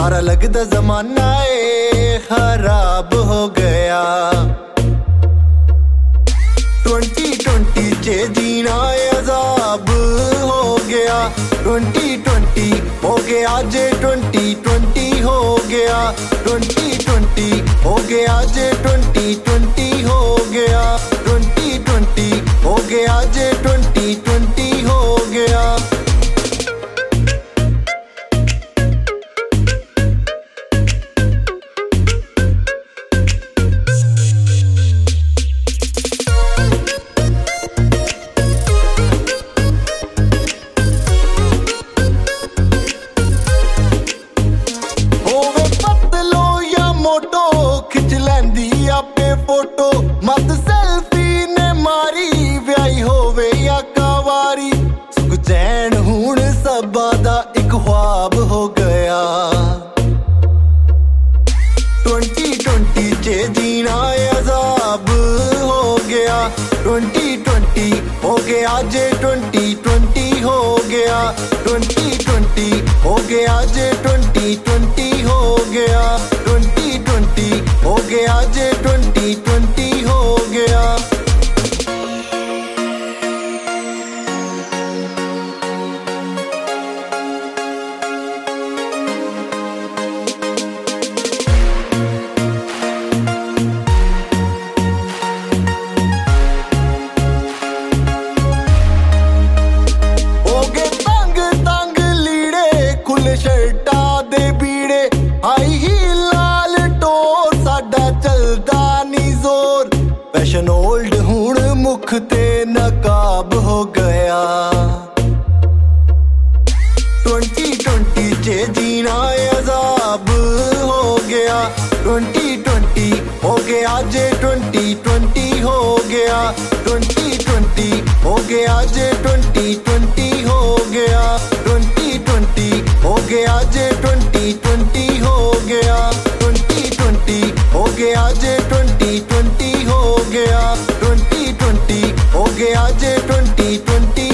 सारा लगदा जमाना खराब हो गया। 2020 चे जीना अजाब हो गया। 2020 हो गया जे 2020 हो गया। 2020 हो गया जे 2020 हो गया। 2020 हो गया जे 2020 हो गया। खिच लैंदी आपे फोटो मत सेल्फी ने मारी व्याही होवे या कवारी। सुख चैन हुण सबा दा एक ख्वाब हो गया। 2020 चे जीना अजाब हो गया। 2020 हो गया जे 2020 हो गया। 2020 हो गया जे 2020 हो गया। 2020 हो गया जे 2020 हो गया। शर्टा दे बीड़े आई ही लाल टोर साडा चलदा नी जोर। फैशन ओल्ड हुण मुख ते नकाब हो गया। 2020 चे जीना अजाब हो गया। 2020 हो गया जे 2020 हो गया। 2020 हो गया जे 2020 हो गया। 2020 हो गया जे 2020 हो गया। 2020 हो गया जे 2020 हो गया। 2020 हो गया जे 2020